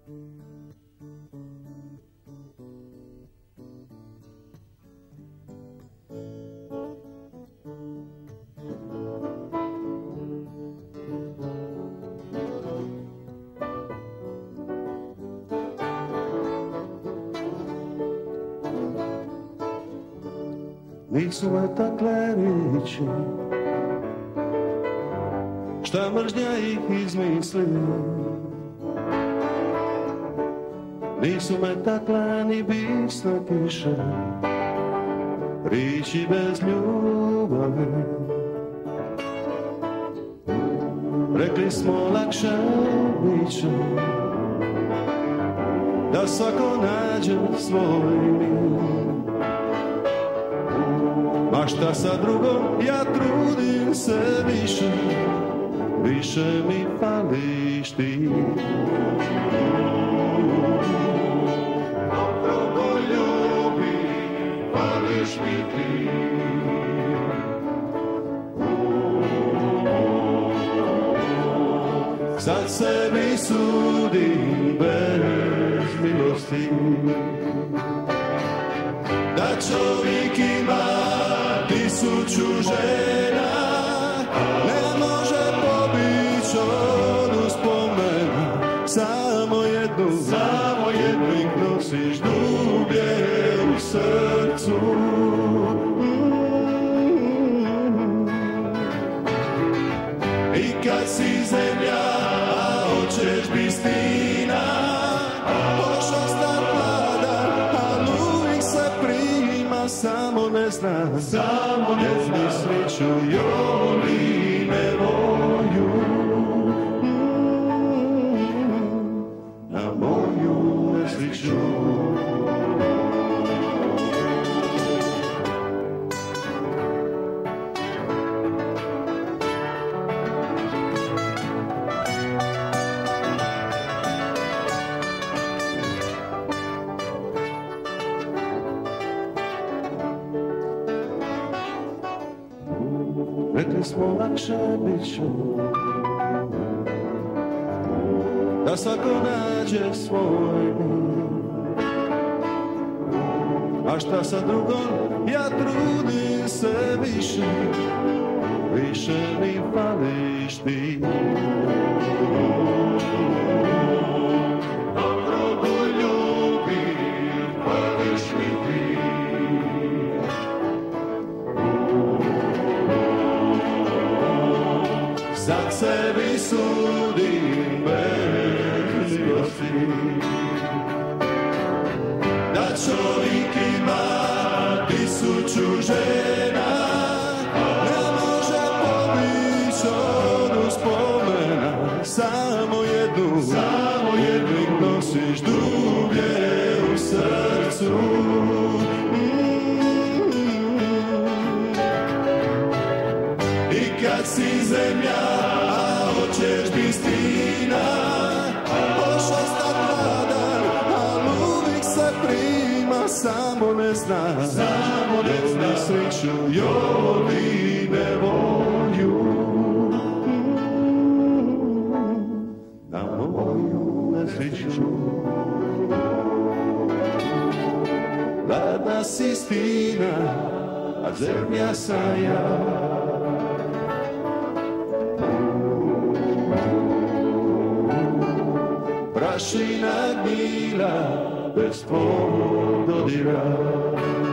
Nisu me takle riječi, šta mržnja ih izmisli. Nisu me takle ni bisna kiša, riječi bez ljubavi. Rekli smo lakše biće, da svako nađe svoj mir. A šta sa drugom, ja trudim se više, više mi fališ ti. Dobro ljubi, fališ mi ti. Sad sebi sudim bez milosti, da čovjek ima 1000 žena, ne može pobići od uspomena. Samo jednu ih nosiš dublje u srcu. I kad si zemlja, a hoćeš bit stina, pošla star mlada, a uvijek se prima, samo ne zna, samo ne zna sreću joli nevolju, na moju nesreću. Rekli smo lakše bit će, da svako nađe svoj mir. A šta sa drugom, ja trudim se više, više mi fališ ti. Dobro ljubi, fališ mi ti. Sad sebi sudim bez milosti, da čovjek ima 1000 žena, ne može pobići od uspomena. Samo jednu ih nosiš dublje u srcu. I kad si zemlja, a hoćeš bit stina, pošla stat mlada, a uvijek se prima, samo ne zna sreću joli nevolju, na moju nesreću. Ladna si stina, a zemlja sam ja. Prašina gnila bez tvog dodira.